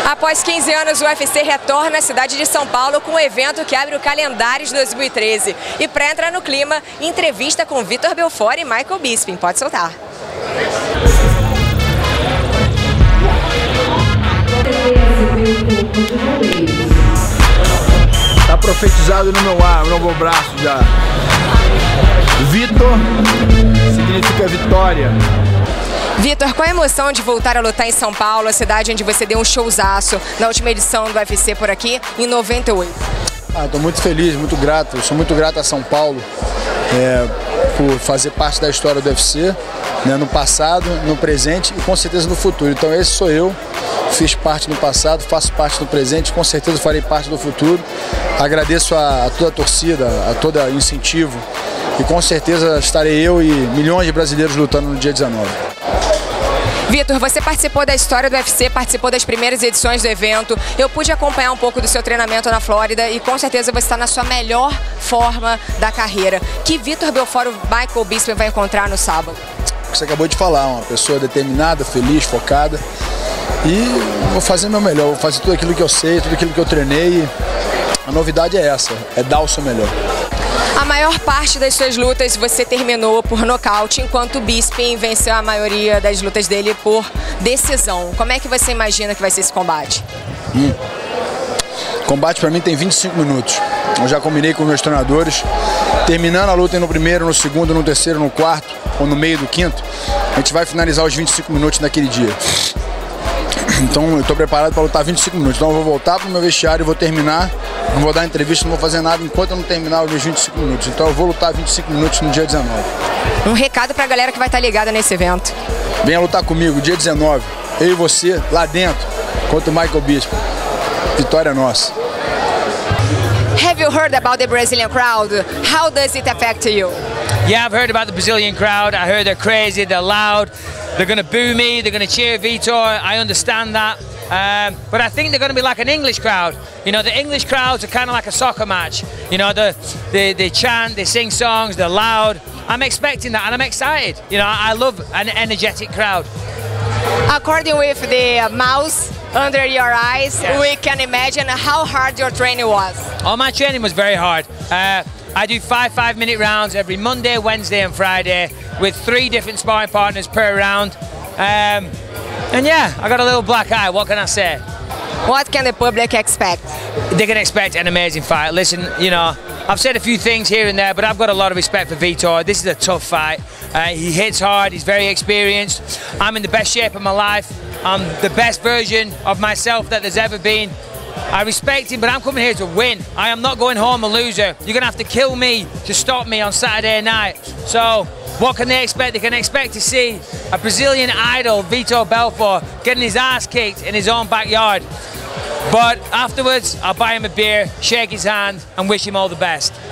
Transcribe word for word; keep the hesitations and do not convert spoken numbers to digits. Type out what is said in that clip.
Após quinze anos, o U F C retorna à cidade de São Paulo com um evento que abre o calendário de dois mil e treze. E para entrar no clima, entrevista com Vitor Belfort e Michael Bisping. Pode soltar. Tá profetizado no meu ar, no meu braço já. Vitor significa vitória. Vitor, qual a emoção de voltar a lutar em São Paulo, a cidade onde você deu um showzaço na última edição do U F C por aqui, em noventa e oito? Ah, estou muito feliz, muito grato. Eu sou muito grato a São Paulo é, por fazer parte da história do U F C, né, no passado, no presente e com certeza no futuro. Então esse sou eu, fiz parte no passado, faço parte no presente, com certeza farei parte do futuro. Agradeço a, a toda a torcida, a todo o incentivo e com certeza estarei eu e milhões de brasileiros lutando no dia dezenove. Vitor, você participou da história do U F C, participou das primeiras edições do evento. Eu pude acompanhar um pouco do seu treinamento na Flórida e com certeza você está na sua melhor forma da carreira. Que Vitor Belfort o Michael Bisping vai encontrar no sábado? Você acabou de falar, uma pessoa determinada, feliz, focada. E vou fazer meu melhor, vou fazer tudo aquilo que eu sei, tudo aquilo que eu treinei. A novidade é essa, é dar o seu melhor. A maior parte das suas lutas você terminou por nocaute, enquanto o Bisping venceu a maioria das lutas dele por decisão. Como é que você imagina que vai ser esse combate? Hum. O combate para mim tem vinte e cinco minutos. Eu já combinei com meus treinadores. Terminando a luta no primeiro, no segundo, no terceiro, no quarto ou no meio do quinto, a gente vai finalizar os vinte e cinco minutos naquele dia. Então eu estou preparado para lutar vinte e cinco minutos. Então eu vou voltar para o meu vestiário e vou terminar. Não vou dar entrevista, não vou fazer nada enquanto eu não terminar os meus vinte e cinco minutos. Então eu vou lutar vinte e cinco minutos no dia dezenove. Um recado para a galera que vai estar ligada nesse evento. Venha lutar comigo, dia dezenove. Eu e você, lá dentro, contra o Michael Bisping. Vitória nossa. Have you heard about the Brazilian crowd? How does it affect you? Yeah, I've heard about the Brazilian crowd. I heard they're crazy, they're loud. They're going to boo me, they're going to cheer Vitor. I understand that. Um, but I think they're going to be like an English crowd. You know, the English crowds are kind of like a soccer match. You know, the, they, they chant, they sing songs, they're loud. I'm expecting that and I'm excited. You know, I love an energetic crowd. According with the mouse under your eyes, yes, we can imagine how hard your training was. Oh, my training was very hard. Uh, I do five five-minute rounds every Monday, Wednesday and Friday with three different sparring partners per round. Um, and yeah, I got a little black eye, what can I say? What can the public expect? They can expect an amazing fight. Listen, you know, I've said a few things here and there, but I've got a lot of respect for Vitor. This is a tough fight. Uh, he hits hard, he's very experienced. I'm in the best shape of my life. I'm the best version of myself that there's ever been. I respect him, but I'm coming here to win. I am not going home a loser. You're going to have to kill me to stop me on Saturday night. So, what can they expect? They can expect to see a Brazilian idol, Vitor Belfort, getting his ass kicked in his own backyard. But afterwards, I'll buy him a beer, shake his hand, and wish him all the best.